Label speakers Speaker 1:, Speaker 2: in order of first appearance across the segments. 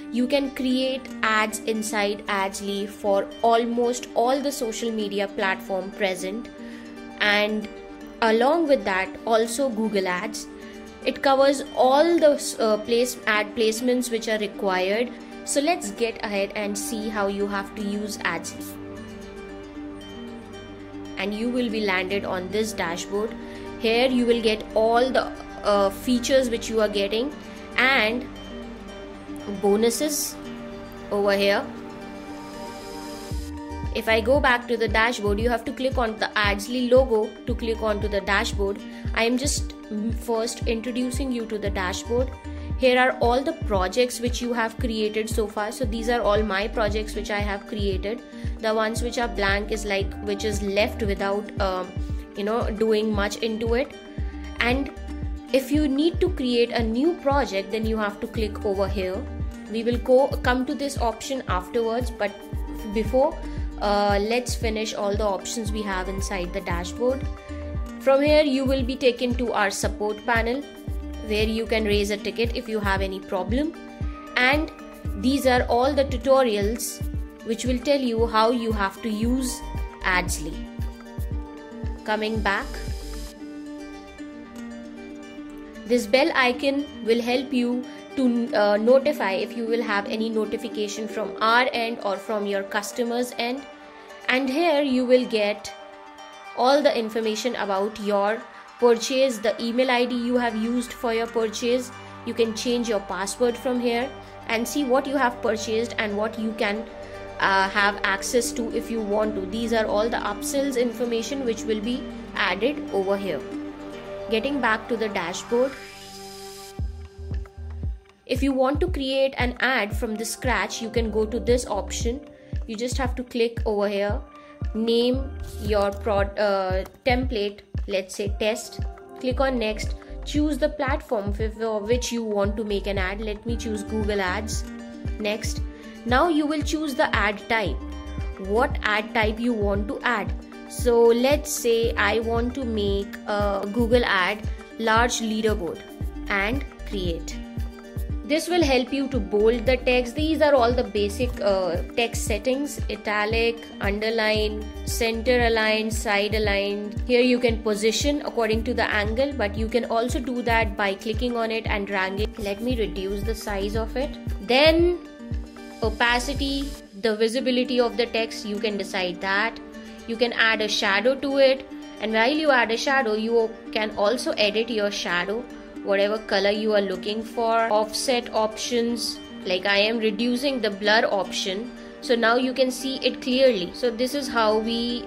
Speaker 1: you can create ads inside Adsly for almost all the social media platform present, and along with that also Google Ads. It covers all the ad placements which are required. So let's get ahead and see how you have to use Adsly. And you will be landed on this dashboard. Here you will get all the features which you are getting and bonuses over here. If I go back to the dashboard, you have to click on the Adsly logo to click onto the dashboard. I am just first introducing you to the dashboard. Here are all the projects which you have created so far. So these are all my projects which I have created. The ones which are blank is like which is left without doing much into it. And if you need to create a new project, then you have to click over here. We will come to this option afterwards, but before let's finish all the options we have inside the dashboard. From here you will be taken to our support panel, where you can raise a ticket if you have any problem, and these are all the tutorials which will tell you how you have to use Adsly. Coming back, this bell icon will help you to notify if you will have any notification from our end or from your customers end. And here you will get all the information about your purchase, the email ID you have used for your purchase. You can change your password from here and see what you have purchased and what you can have access to if you want to. These are all the upsells information which will be added over here. Getting back to the dashboard, if you want to create an ad from the scratch, you can go to this option. You just have to click over here, name your template, let's say test, click on next, choose the platform for which you want to make an ad. Let me choose Google Ads. Next, now you will choose the ad type, what ad type you want to add. So let's say I want to make a Google ad large leaderboard and create. This will help you to bold the text. These are all the basic text settings: italic, underline, center aligned, side aligned. Here you can position according to the angle, but you can also do that by clicking on it and dragging. Let me reduce the size of it. Then opacity, the visibility of the text, you can decide that. You can add a shadow to it, and while you add a shadow, you can also edit your shadow, whatever color you are looking for. Offset options, like I am reducing the blur option, so now you can see it clearly. So this is how we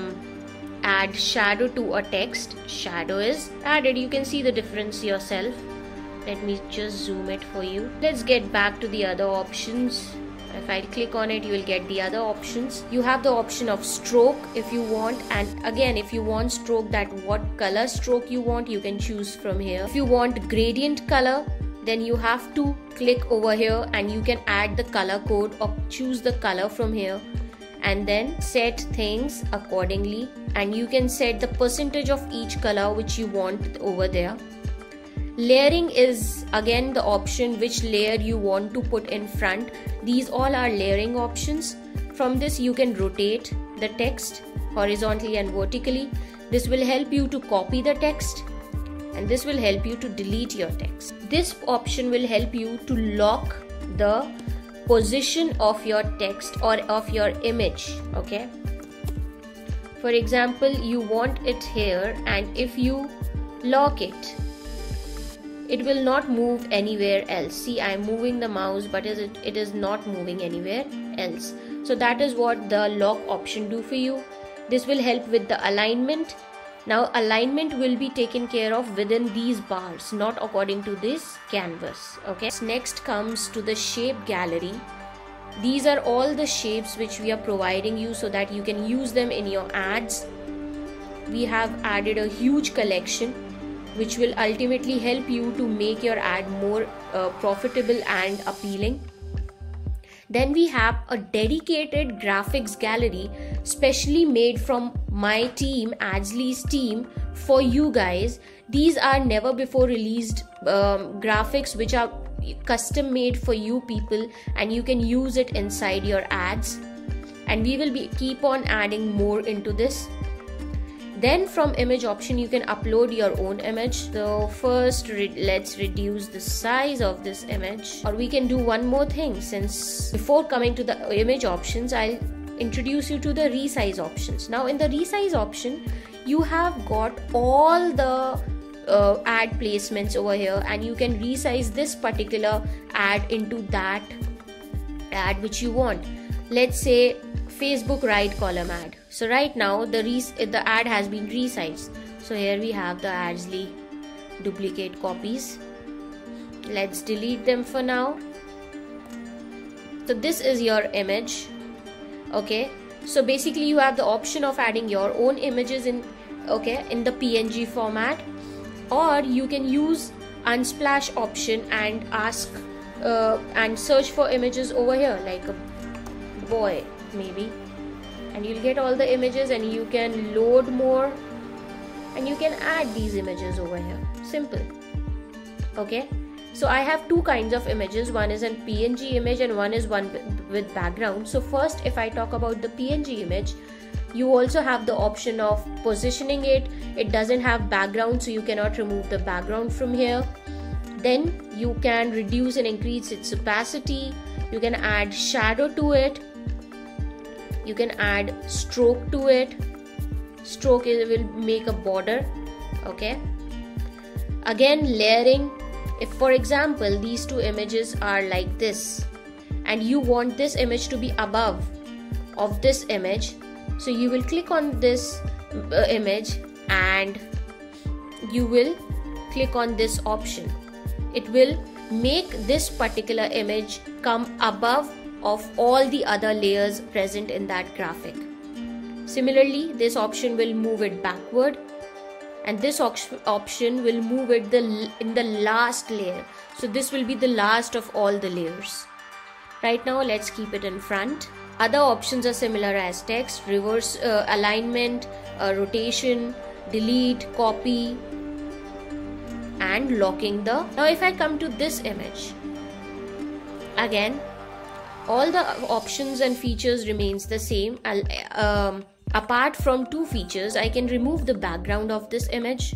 Speaker 1: add shadow to a text. Shadow is added. You can see the difference yourself. Let me just zoom it for you. Let's get back to the other options. If I click on it, you will get the other options. You have the option of stroke if you want, and again if you want stroke, that what color stroke you want, you can choose from here. If you want gradient color, then you have to click over here and you can add the color code or choose the color from here, and then set things accordingly, and you can set the percentage of each color which you want over there. Layering is again the option which layer you want to put in front. These all are layering options. From this you can rotate the text horizontally and vertically. This will help you to copy the text, and this will help you to delete your text. This option will help you to lock the position of your text or of your image. Okay, for example, you want it here, and if you lock it, it will not move anywhere else. See, I am moving the mouse, but it is not moving anywhere else. So that is what the lock option do for you. This will help with the alignment. Now alignment will be taken care of within these bars, not according to this canvas. Okay, next comes to the shape gallery. These are all the shapes which we are providing you so that you can use them in your ads. We have added a huge collection which will ultimately help you to make your ad more profitable and appealing. Then we have a dedicated graphics gallery specially made from my team, Adsly's team, for you guys. These are never before released graphics which are custom made for you people, and you can use it inside your ads, and we will keep on adding more into this. Then from image option you can upload your own image. So first let's reduce the size of this image, or we can do one more thing. Since before coming to the image options, I'll introduce you to the resize options. Now in the resize option you have got all the ad placements over here, and you can resize this particular ad into that ad which you want. Let's say Facebook right column ad. So right now the ad has been resized. So here we have the Adsley duplicate copies. Let's delete them for now. So this is your image. Okay, so basically you have the option of adding your own images in the PNG format, or you can use Unsplash option and ask and search for images over here, like a boy maybe, and you'll get all the images, and you can load more and you can add these images over here. Simple. Okay, so I have two kinds of images. One is a PNG image and one is one with background. So first, if I talk about the PNG image, you also have the option of positioning it. It doesn't have background, so you cannot remove the background from here. Then you can reduce and increase its opacity. You can add shadow to it. You can add stroke to it. Stroke will make a border. Okay, again layering. If for example these two images are like this, and you want this image to be above of this image, so you will click on this image and you will click on this option. It will make this particular image come above of all the other layers present in that graphic. Similarly, this option will move it backward, and this option will move it in the last layer. So this will be the last of all the layers. Right now let's keep it in front. Other options are similar as text, reverse alignment, rotation, delete, copy, and locking the. Now if I come to this image, again all the options and features remains the same. Apart from two features, I can remove the background of this image.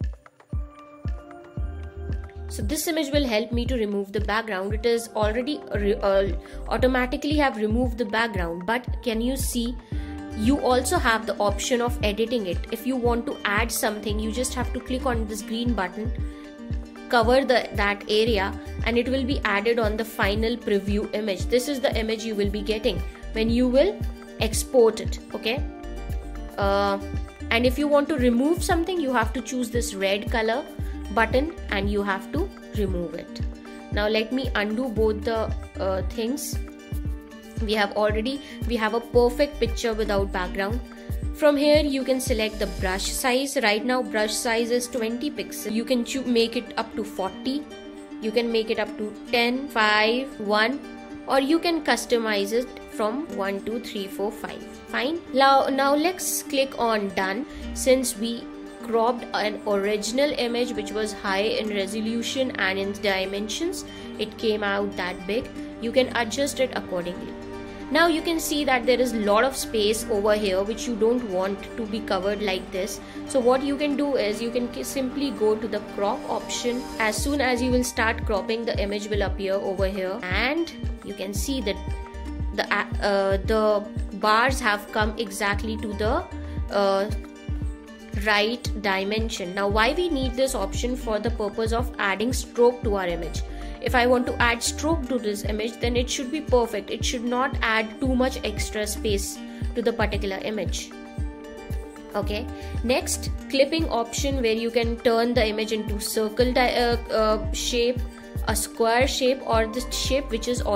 Speaker 1: So this image will help me to remove the background. It is already automatically have removed the background, but can you see, you also have the option of editing it. If you want to add something, you just have to click on this green button, cover that area, and it will be added on the final preview image. This is the image you will be getting when you will export it. Okay, and if you want to remove something, you have to choose this red color button and you have to remove it. Now let me undo both the things. We have a perfect picture without background. From here you can select the brush size. Right now brush size is 20 pixels. You can make it up to 40. You can make it up to 10, 5, 1, or you can customize it from 1, 2, 3, 4, 5. Fine. Now let's click on done. Since we cropped an original image which was high in resolution and in dimensions, it came out that big. You can adjust it accordingly. Now you can see that there is a lot of space over here which you don't want to be covered like this. So what you can do is you can simply go to the crop option. As soon as you will start cropping, the image will appear over here, and you can see that the bars have come exactly to the right dimension. Now why we need this option? For the purpose of adding stroke to our image. If I want to add stroke to this image, then it should be perfect. It should not add too much extra space to the particular image. Okay, next, clipping option, where you can turn the image into circle shape, a square shape, or the shape which it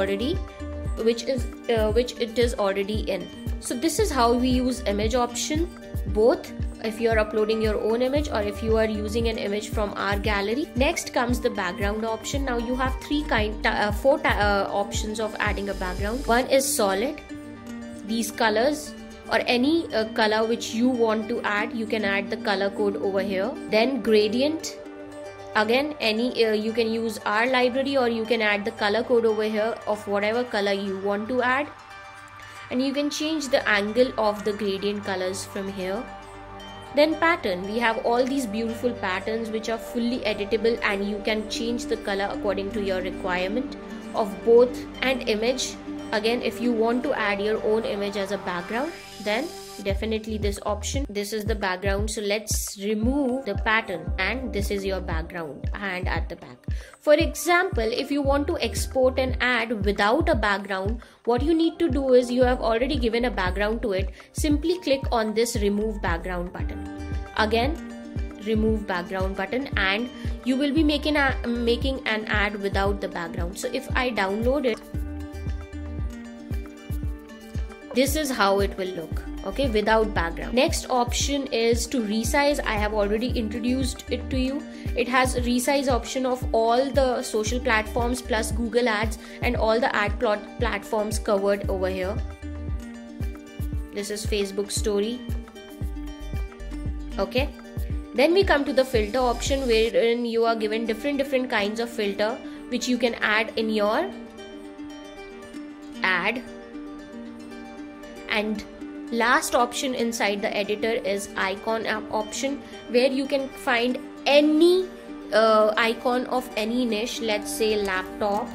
Speaker 1: is already in. So this is how we use image option, both if you are uploading your own image or if you are using an image from our gallery. Next comes the background option. Now you have four options of adding a background. One is solid, these colors, or any color which you want to add, you can add the color code over here. Then gradient, Again, you can use our library, or you can add the color code over here of whatever color you want to add, and you can change the angle of the gradient colors from here. Then pattern, we have all these beautiful patterns which are fully editable, and you can change the color according to your requirement of both. And image, again, if you want to add your own image as a background, then definitely this option. This is the background, so let's remove the pattern, and this is your background and at the back. For example, if you want to export an ad without a background, what you need to do is, you have already given a background to it, simply click on this remove background button. Again, remove background button, and you will be making an ad without the background. So if I download it, this is how it will look, okay, without background. Next option is to resize. I have already introduced it to you. It has a resize option of all the social platforms plus Google Ads and all the ad platforms covered over here. This is Facebook story. Okay, then we come to the filter option, wherein you are given different kinds of filter which you can add in your ad. And last option inside the editor is icon option, where you can find any icon of any niche. Let's say laptop.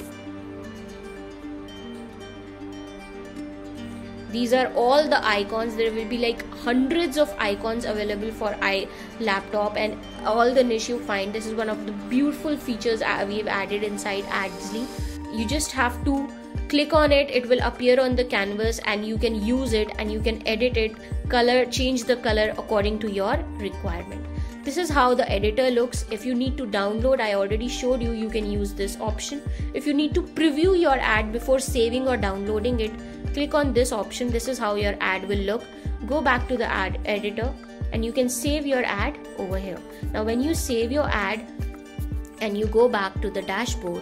Speaker 1: These are all the icons. There will be like hundreds of icons available for laptop, and all the niche you find. This is one of the beautiful features we've added inside Addsly. You just have to click on it, it will appear on the canvas, and you can use it, and you can edit it, change the color according to your requirement. This is how the editor looks. If you need to download, I already showed you, you can use this option. If you need to preview your ad before saving or downloading it, click on this option. This is how your ad will look. Go back to the ad editor, and you can save your ad over here. Now when you save your ad and you go back to the dashboard,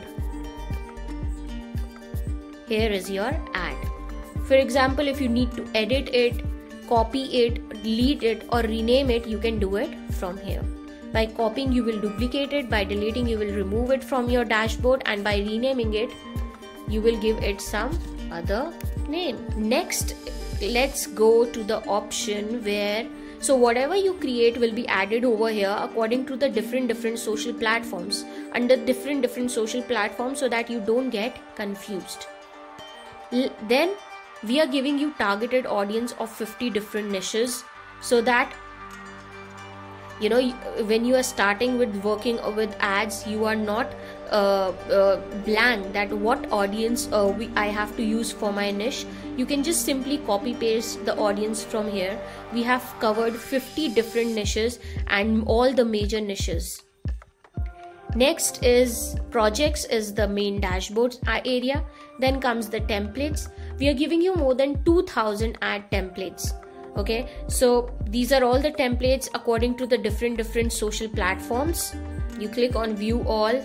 Speaker 1: here is your ad. For example, if you need to edit it, copy it, delete it, or rename it, you can do it from here. By copying, you will duplicate it. By deleting, you will remove it from your dashboard. And by renaming it, you will give it some other name. Next, let's go to the option where, so whatever you create will be added over here according to the different social platforms, under different social platforms, so that you don't get confused. Then we are giving you targeted audience of 50 different niches, so that you know, when you are starting with working with ads, you are not blank that what audience I have to use for my niche. You can just simply copy paste the audience from here. We have covered 50 different niches and all the major niches. Next is projects, is the main dashboard area. Then comes the templates. We are giving you more than 2000 ad templates. Okay, so these are all the templates according to the different social platforms. You click on view all,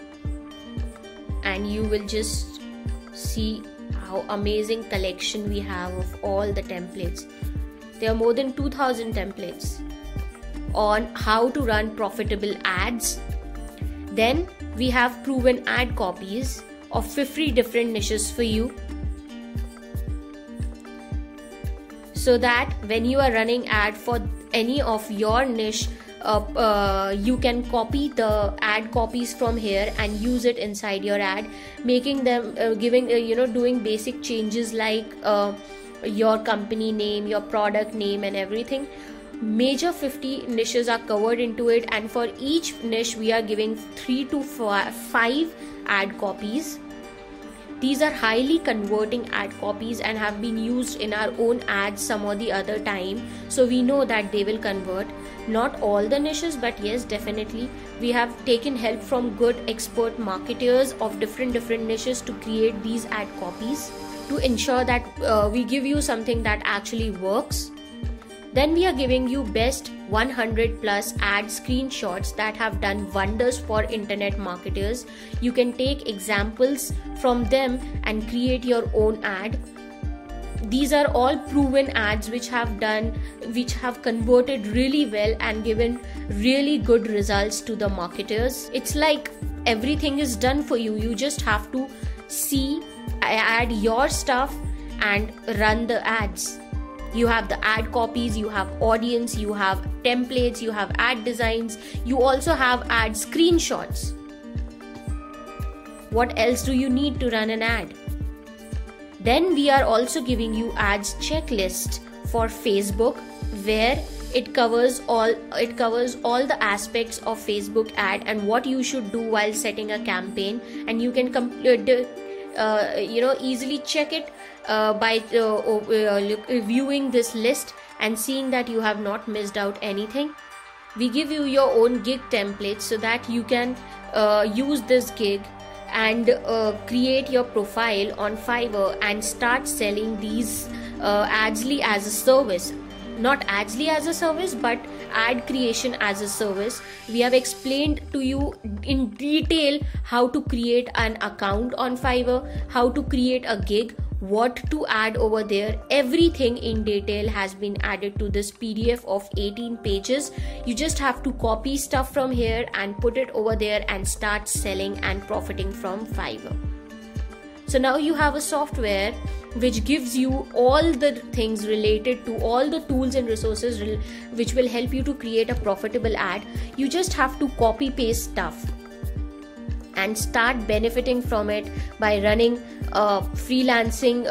Speaker 1: and you will just see how amazing collection we have of all the templates. There are more than 2000 templates on how to run profitable ads. Then we have proven ad copies of 50 different niches for you, so that when you are running ad for any of your niche, you can copy the ad copies from here and use it inside your ad, making them doing basic changes like your company name, your product name, and everything. Major 50 niches are covered into it, and for each niche we are giving 3 to 5 ad copies. These are highly converting ad copies and have been used in our own ads some or the other time, so we know that they will convert. Not all the niches, but yes, definitely we have taken help from good expert marketers of different niches to create these ad copies, to ensure that we give you something that actually works. Then we are giving you best 100 plus ad screenshots that have done wonders for internet marketers. You can take examples from them and create your own ad. These are all proven ads which have converted really well and given really good results to the marketers. It's like everything is done for you. You just have to add your stuff and run the ads. You have the ad copies, you have audience, you have templates, you have ad designs, you also have ad screenshots. What else do you need to run an ad? Then we are also giving you ads checklist for Facebook, where it covers all the aspects of Facebook ad and what you should do while setting a campaign, and you can easily check it by viewing this list and seeing that you have not missed out anything. We give you your own gig template so that you can use this gig and create your profile on Fiverr and start selling these Adsly as a service. Not Adsly as a service, but ad creation as a service. We have explained to you in detail how to create an account on Fiverr, how to create a gig, what to add over there. Everything in detail has been added to this PDF of 18 pages. You just have to copy stuff from here and put it over there and start selling and profiting from Fiverr. So now you have a software which gives you all the things related to all the tools and resources which will help you to create a profitable ad. You just have to copy paste stuff and start benefiting from it by running a freelancing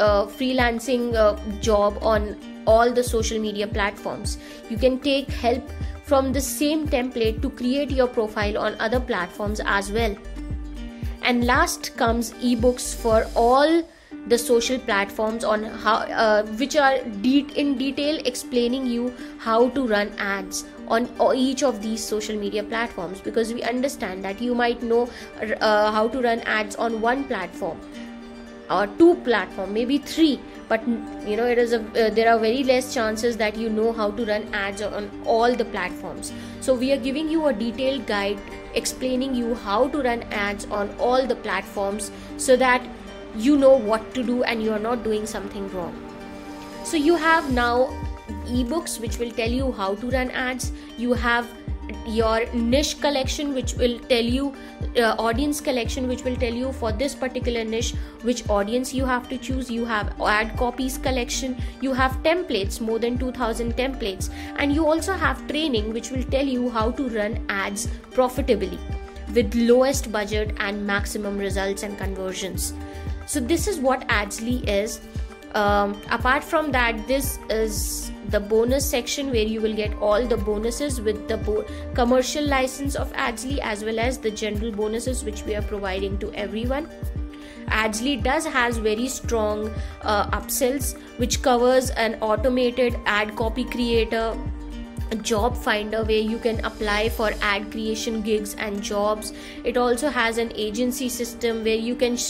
Speaker 1: job on all the social media platforms. You can take help from the same template to create your profile on other platforms as well. And last comes ebooks for all the social platforms on how which are in detail explaining you how to run ads on each of these social media platforms, because we understand that you might know how to run ads on one platform or two platform, maybe three, but there are very less chances that you know how to run ads on all the platforms. So we are giving you a detailed guide explaining you how to run ads on all the platforms so that you know what to do and you are not doing something wrong. So you have now ebooks which will tell you how to run ads. You have your niche collection which will tell you audience collection which will tell you for this particular niche which audience you have to choose. You have ad copies collection, you have templates, more than 2000 templates, and you also have training which will tell you how to run ads profitably with lowest budget and maximum results and conversions. So this is what Adsly is. Apart from that, this is the bonus section where you will get all the bonuses with the commercial license of Adsly as well as the general bonuses which we are providing to everyone. Adsly has very strong upsells which covers an automated ad copy creator, a job finder where you can apply for ad creation gigs and jobs. It also has an agency system where you can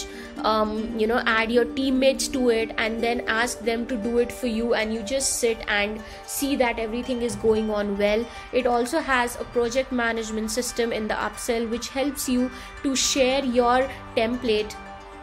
Speaker 1: add your teammates to it and then ask them to do it for you, and you just sit and see that everything is going on well. It also has a project management system in the upsell which helps you to share your template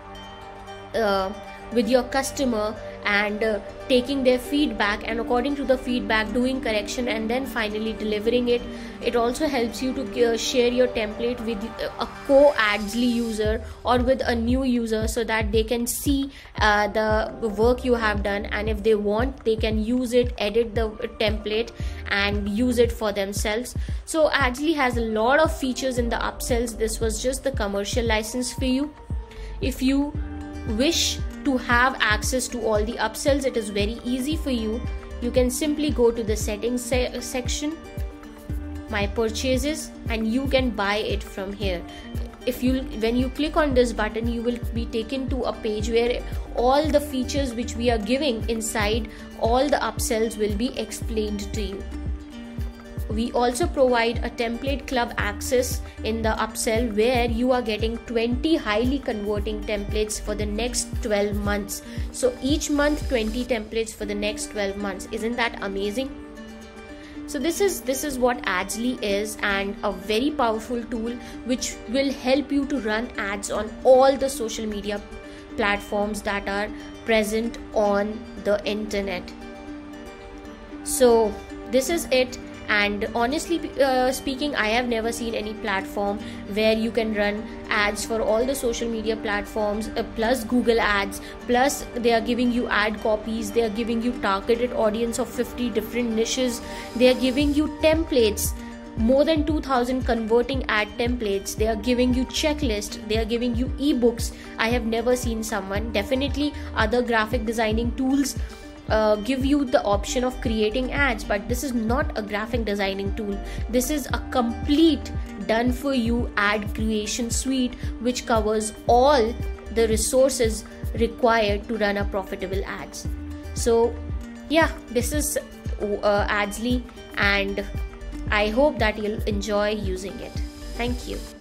Speaker 1: with your customer and taking their feedback, and according to the feedback doing correction and then finally delivering it. It also helps you to share your template with a co-Adsly user or with a new user so that they can see the work you have done, and if they want they can use it, edit the template and use it for themselves. So Adsly has a lot of features in the upsells. This was just the commercial license for you. If you wish to have access to all the upsells, it is very easy for you. You can simply go to the settings section, my purchases, and you can buy it from here. When you click on this button, you will be taken to a page where all the features which we are giving inside all the upsells will be explained to you. We also provide a template club access in the upsell where you are getting 20 highly converting templates for the next 12 months. So each month 20 templates for the next 12 months. Isn't that amazing? So this is what Adsly is, and a very powerful tool which will help you to run ads on all the social media platforms that are present on the internet. So this is it. And honestly speaking, I have never seen any platform where you can run ads for all the social media platforms, plus Google ads, plus they are giving you ad copies, they are giving you targeted audience of 50 different niches, they are giving you templates, more than 2000 converting ad templates, they are giving you checklist, they are giving you ebooks. I have never seen someone, definitely other graphic designing tools give you the option of creating ads, but this is not a graphic designing tool. This is a complete done for you ad creation suite which covers all the resources required to run a profitable ads. So yeah, this is Adsly, and I hope that you'll enjoy using it. Thank you.